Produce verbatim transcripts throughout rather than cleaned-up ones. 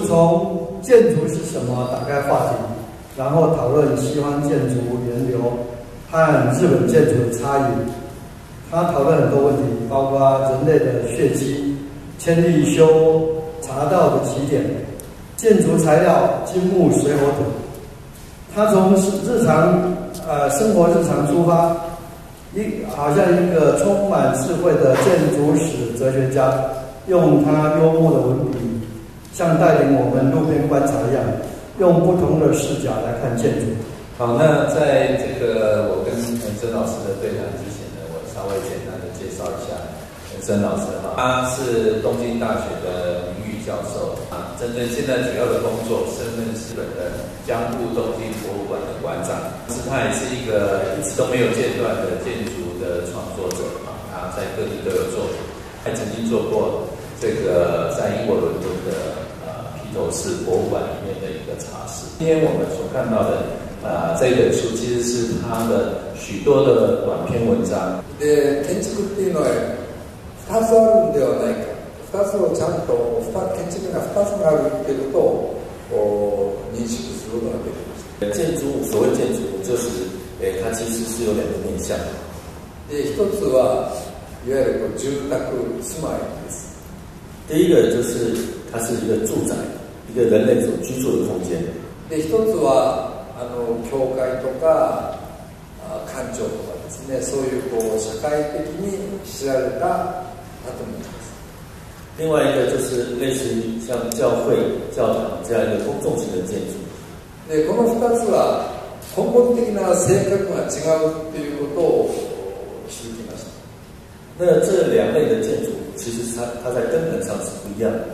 从建筑是什么打开话题，然后讨论西方建筑源流和日本建筑的差异。他讨论很多问题，包括人类的血迹、千利休茶道的起点、建筑材料金木水火土。他从日常呃生活日常出发，一好像一个充满智慧的建筑史哲学家，用他幽默的文笔，像带领我们路边观察一样，用不同的视角来看建筑。 好，那在这个我跟曾老师的对谈之前呢，我稍微简单的介绍一下曾老师哈，他是东京大学的名誉教授啊，针对现在主要的工作，身份是日本的江户东京博物馆的馆长，是他也是一个一直都没有间断的建筑的创作者啊，他在各地都有作品，还曾经做过这个在英国伦敦的呃披头士博物馆里面的一个茶室。今天我们所看到的啊、呃、这一本书其实是他的许多的短篇文章。 で、建築っていうのはふたつあるんではないか。ふたつをちゃんと建築がふたつがあるっていうことを認識することができました。 建筑物，所谓建筑物，就是，诶、它其实是有两个面向。 で、一つはいわゆる住宅住まいです。 第一个就是它是一个住宅，一个人类所居住的空間。 で、一つはあの教会とか官庁とかですね、そういうこう社会的に知られた建物です。 另外一个就是类似于像教会、教堂这样一个公众型的建筑。 で、この二つは根本的な性格が違うということを気づきました。 那这两类的建筑，其实它它在根本上是不一样的。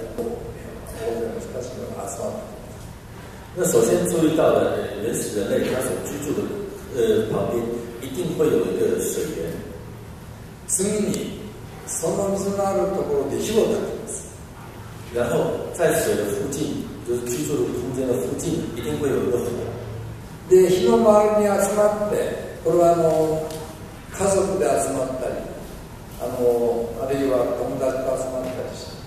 那首先注意到的原始人类他所居住的呃旁边一定会有一个水源。 次にその水のあるところで火を焚きます。 然后在水的附近，就是居住的空间的附近，一定会有一个火。 で、火の周りに集まって、これはあの家族で集まったり、あのあるいは友達と集まったりして、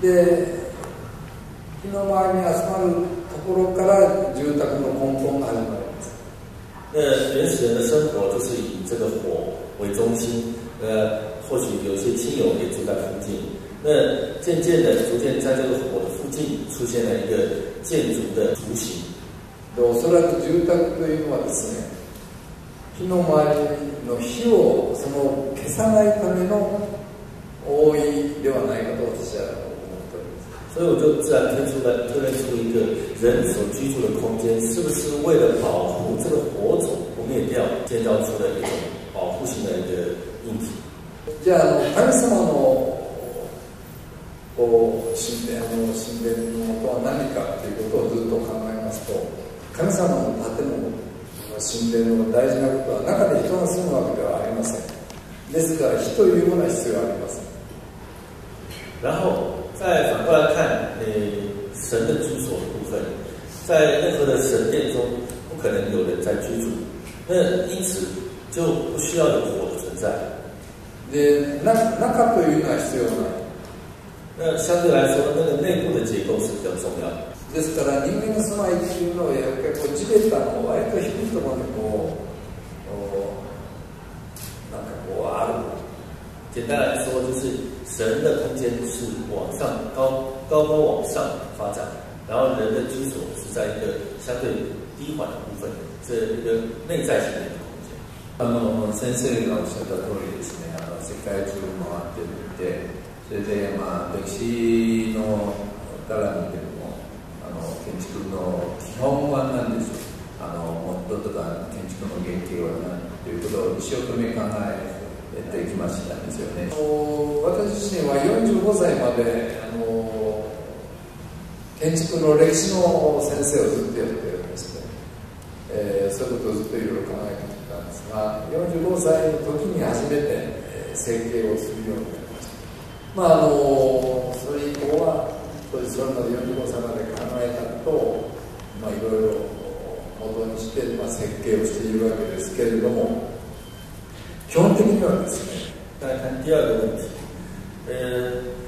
で、火の周りに集まるところから住宅の根本が始まります。 那原始人的生活就是以这个火为中心，呃，或许有些亲友也住在附近。那渐渐的，逐渐在这个火的附近出现了一个建筑的雏形。 で、おそらく住宅というのはですね、火の周りの火をその消さないための覆いではないかと私は思っております。 所以我就自然推出来推论出一个人所居住的空间，是不是为了保护这个火种不灭掉，建造出了一种保护性的一个硬体。 じゃあ、あの神様のこう神殿の神殿のとは何かということをずっと考えますと、神様の建物、神殿の大事なことは中で人が住むわけではありません。ですから火というものは必要ありません。 然后再反过来看，诶，神的居所的部分，在任何的神殿中，不可能有人在居住，那因此就不需要有火的存在。 で、な中というのは必要ない。 那相对来说，那个内部的结构是比较重要的。 ですから人間の住まいっていうのはやっぱりこう地べたの割と低いところにこうなんかこうある。 简单来说，就是神的空间是往上高高高往上发展，然后人的居所是在一个相对低缓的部分，是一个内在型的一个空间。 あの先生がおっしゃった通りですね、あの世界中回ってみて、それでまあ歴史のから見てもあの建築の基本は何でしょう、あのモッドとか建築の原型は何ということを一生懸命考えてきましたんですよね。 私自身はよんじゅうごさいまであの建築の歴史の先生をずっとやっておりまして、えー、そういうことをずっといろいろ考えてきたんですが、よんじゅうごさいの時に初めて、えー、設計をするようになりました。まああのそれ以降はそれそれまでよんじゅうごさいまで考えたことを、まあ、いろいろ元にして、まあ、設計をしているわけですけれども、基本的にはですね。 再来看第二个问题，呃，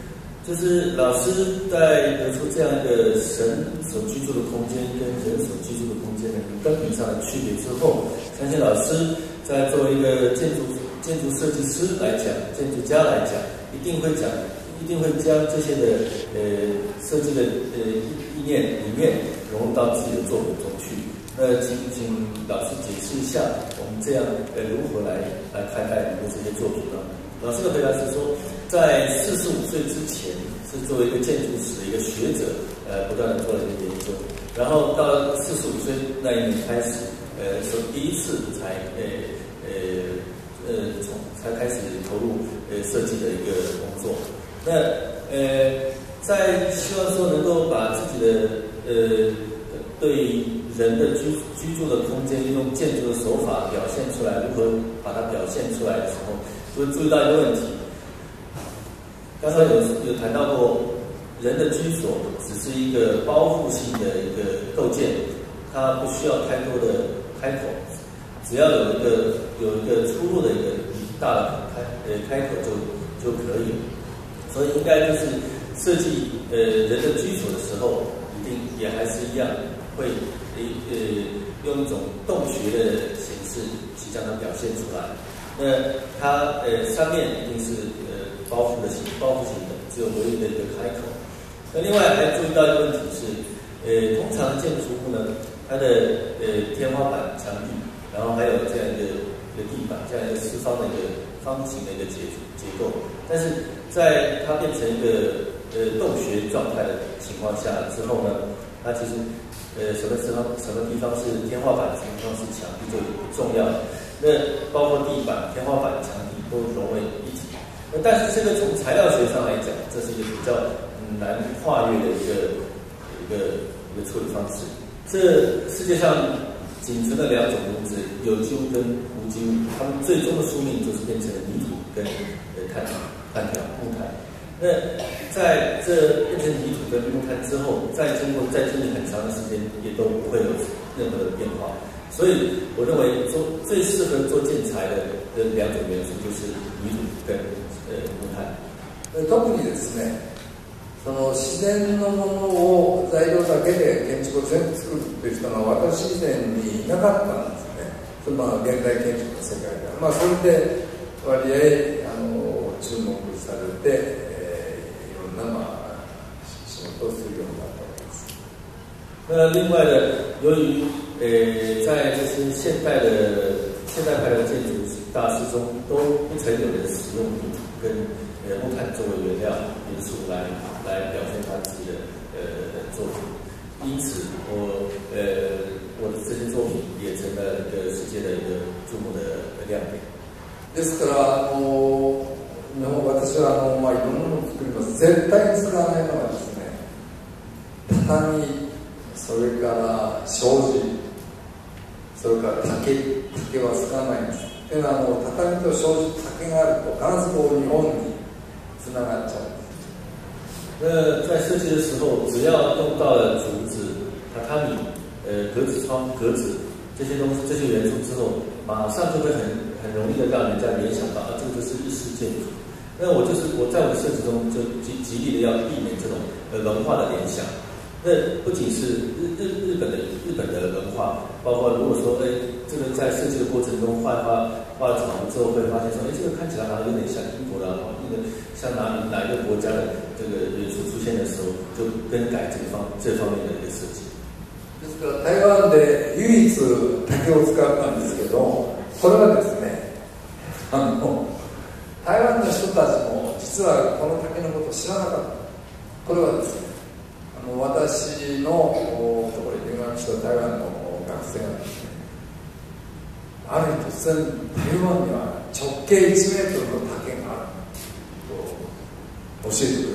就是老师在得出这样一个神所居住的空间跟人所居住的空间的根本上的区别之后，相信老师在作为一个建筑建筑设计师来讲，建筑家来讲，一定会讲，一定会将这些的呃设计的呃意念理念融入到自己的作品中去。那请请老师解释一下，我们这样呃如何来来看待你的这些作品呢？老师的回答是说，在四十五岁之前是作为一个建筑史的一个学者，呃，不断的做了一个研究，然后到四十五岁那一年开始，呃，从第一次才呃呃呃从才开始投入呃设计的一个工作。那呃，在希望说能够把自己的呃对人的居居住的空间，用建筑的手法表现出来，如何把它表现出来的时候，就会注意到一个问题。刚才有有谈到过，人的居所只是一个包覆性的一个构建，它不需要太多的开口，只要有一个有一个出入的一个大的开呃开口就就可以了。所以应该就是设计呃人的居所的时候，一定也还是一样会呃用一种洞穴的形式去将它表现出来。那它呃上面一定是呃包覆的形包覆型的，只有唯一的一个开口。那另外还注意到一个问题是，呃通常建筑物呢，它的呃天花板、墙壁，然后还有这样一个一个地板，这样一个四方的一个方形的一个结结构，但是在它变成一个呃洞穴状态的情况下之后呢，它其实呃什么地方什么地方是天花板，什么地方是墙壁就不重要了。那包括地板、天花板、墙体都融为一体。那但是这个从材料学上来讲，这是一个比较难跨越的一个一个一个处理方式。这世界上仅存的两种物质，有机物跟无机物，它们最终的宿命就是变成了泥土跟呃碳碳条木炭。那在这变成泥土跟木炭之后，再经过再经历很长的时间，也都不会有任何的变化。所以我認為做最適合做建材的的兩種元素就是泥土跟呃木炭。 特にですね、その自然のものを材料だけで建築を全部作るという人が私以前にいなかったんですね。そのまあ現代建築の世界では、まあそれで割合あの注目されて、えー、いろんなまあ仕事をするようになったわけです。 那另外的，由于呃，在这些现代的现代派的建筑大师中，都不曾有人使用泥土跟呃木炭作为原料元素来来表现他自己的呃作品。因此，我呃我的这些作品也成了一个世界的一个注目的亮点。 ですからあの私はあのまあいろんなものを作ります。絶対に使わないのはですね、畳、それから障子。それから竹、竹は使わないんです。というのはあの畳と障子、竹があると必ずこう日本につながっちゃうんです。 那在设计的时候，只要用到了竹子、榻榻米、呃格子窗、格子这些东西、这些元素之后，马上就会很很容易的让人家联想到啊，这个就是日式建筑。那我就是我在我的设计中就极极力的要避免这种呃文化的联想。那不仅是日日日本的日本的文化，包括如果说，哎，这个在设计的过程中画画画长了之后，会发现说，哎，这个看起来好像有点像英国的，那个像哪里哪一个国家的这个元素出现的时候，就更改这个方这方面的一个设计。 ですから台湾で唯一竹を使ったんですけど、これはですね、あの台湾の人たちも実はこの竹のことを知らなかった。これはですね。私のところに留学した台湾の学生がですね、ある日突然台湾には直径いちメートルの竹があると教えてくれ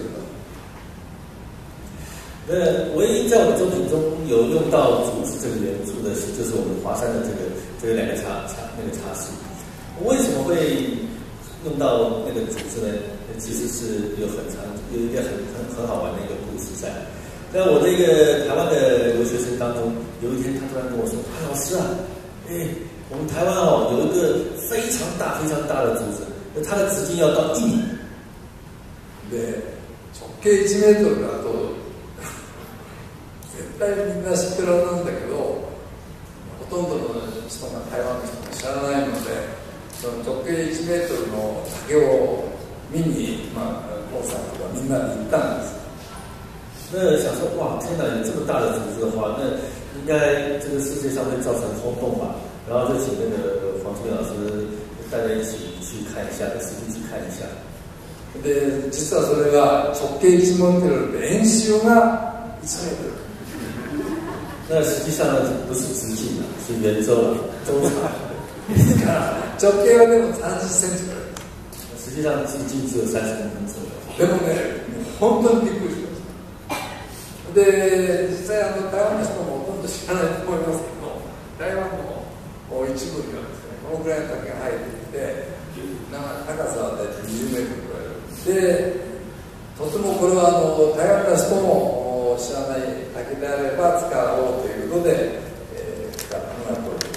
た。那唯一在我的作品中有用到竹子这个元素的是，就是我们华山的这个这个两个茶茶那个茶室。为什么会用到那个竹子呢？其实是有很长有一个很很很好玩的一个故事在。在我的一个台湾的留学生当中，有一天他突然跟我说：“啊，老师啊，哎，我们台湾哦有一个非常大非常大的竹子，它的直径要到一米。” で、 直径いちメートルだと絶対みんな知ってるはずなんだけど、ほとんどの人が台湾の人も知らないので、その直径いちメートルの竹を見に、まあ、コンサートがみんなで行ったんです。 那想说，哇，天哪，有这么大的组织的话，那应该这个世界上会造成轰动吧？然后就请那个黄志明老师带着一起去看一下，实际去看一下。 で、実はそれが直径いちメートルで円周がいちメートル。 那实际上呢，不是直径啊，是圆周啊，周长。 ですから直径はでもさんじゅっセンチぐらい。 实际上直径只有三十公分左右。 でもね、本当にびっくりしました。で、実際あの台湾の人もほとんど知らないと思いますけど、台湾の一部にはですね、このぐらいの竹が生えていて、高さは大体にじゅうメートルぐらいで、とてもこれはあの台湾の人も知らない竹であれば使おうということで、えー、使ってもらっております。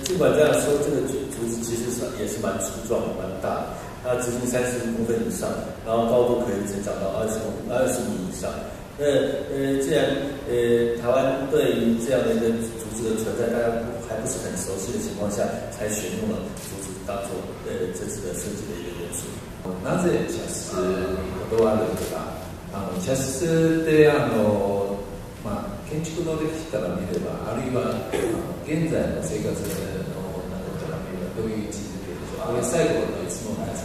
尽管这样说，这个竹竹子其实是也是蛮粗壮、蛮大的，它直径三十公分以上，然后高度可以增长到二十公二十米以上。那呃，既然呃台湾对于这样的一个竹子的存在，大家还不是很熟悉的情况下，才选用了竹子当做呃这次的设计的一个元素。 なぜ茶室にこだわるのか、あの茶室であの、まあ、建築の歴史から見れば、あるいは現在の生活の中から見ればどういう位置づけでしょう。これ最後の質問です。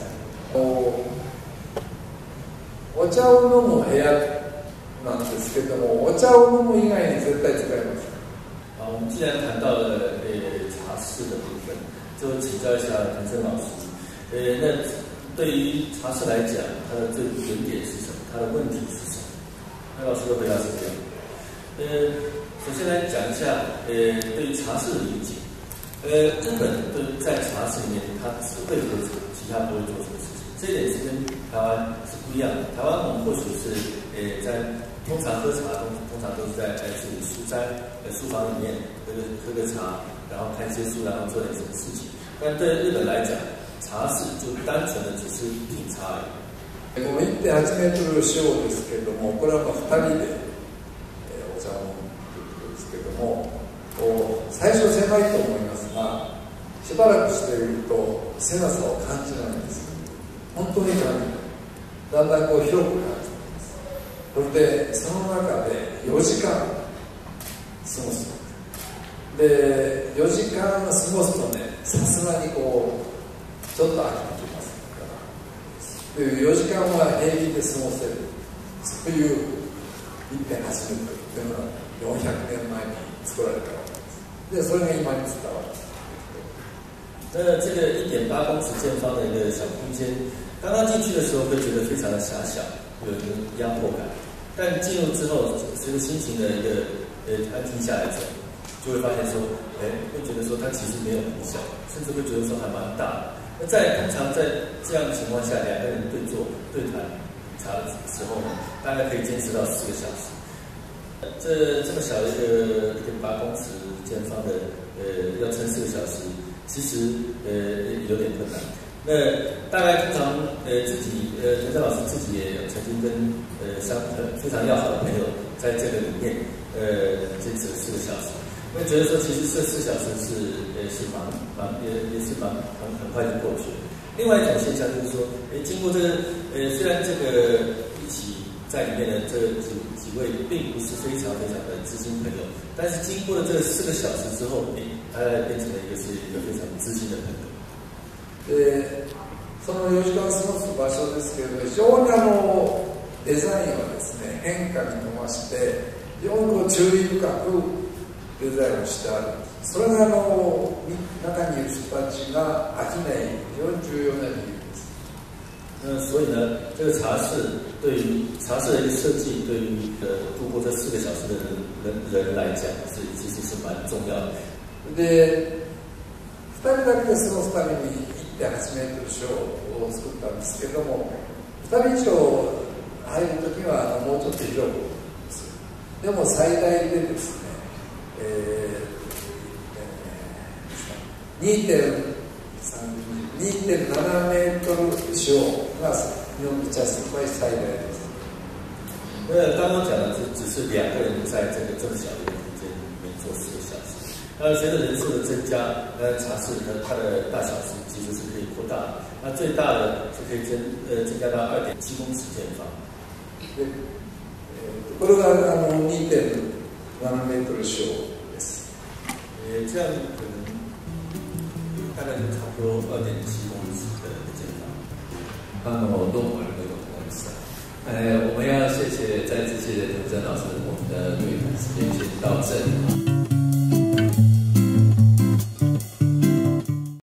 お茶を飲む部屋なんですけども、お茶を飲む以外に絶対使います。 好，我们既然谈到了呃茶室的部分，就请教一下谭生老师。呃，那对于茶室来讲，它的最原点是什么？它的问题是什么？那老师的回答是这样。呃，首先来讲一下，呃，对于茶室的理解。呃，日本对在茶室里面，它只会喝茶，其他不会做什么事情。这一点是跟台湾是不一样的。台湾我们或许是呃在通常喝茶，通通常都是在在自己书斋、呃书房里面喝个喝个茶，然后看些书，然后做点什么事情。但对日本来讲，茶室就单纯的只是品茶而已。 この いってんはち メートル四方ですけれども、これはまあふたりで、えー、お茶を飲むということですけれども、最初狭いと思いますが、しばらくしていると狭さを感じないんです。本当に感じない。だんだんこう広く感じます。それでその中でよじかん過ごす。で、よじかん過ごすとね、さすがにこうちょっと飽きてきます。というよじかんは平気で過ごせる。そういう いってんはち メートルというのはよんひゃくねんまえに作られたわけです。で、それが今に伝わる。 那这个一点八公尺见方的一个小空间，刚刚进去的时候会觉得非常的狭小，有一个压迫感。但进入之后，随着心情的一个呃安静下来之后，就会发现说，哎，会觉得说它其实没有很小，甚至会觉得说还蛮大的。那在通常在这样的情况下，两个人对坐对谈茶的时候呢，大概可以坚持到四个小时。这这么小的一个一点八公尺见方的，呃，要撑四个小时。其实呃有点困难。那大概通常呃自己呃陈正老师自己也曾经跟呃相很非常要好的朋友在这个里面呃坚持了四个小时。那觉得说其实这四小时是呃是蛮蛮也也是蛮很很快就过去了。另外一种现象就是说，诶经过这个呃虽然这个一起在里面的这几几位并不是非常非常的知心朋友，但是经过了这四个小时之后，诶他变成了一个是一个非常知心的朋友。 で、そのよじかん過ごす場所ですけれど、非常にあのデザインはですね、変化に富まして非常にこう注意深くデザインをしてある。それがあの中にいる人たちが飽きない非常に重要な理由です。 那所以呢，这个茶室对于茶室的一个设计，对于呃度过这四个小时的人人人来讲，是其实是蛮重要的。 で、ふたりだけで過ごすために いってんはち メートル四方を作ったんですけども、ふたり以上入るときはもうちょっと広くです。でも最大でですね、えー、にてんなな メートル四方が日本の茶室の最大です。 那刚刚讲的只只是两个人在这个这么小的一个空间里面做四个小时。那随着人数的增加，那茶室呢它的大小是其实是可以扩大的。那最大的是可以增呃增加到二点七公尺见方。 で、えー、これがあの にてんななメートル四です。 呃，这样可能大概就差不多二点七公尺的见方。 あのどうもありがとうございました。呃，我们要谢谢再次谢谢涂真老师，我们的对谈时间先到这里。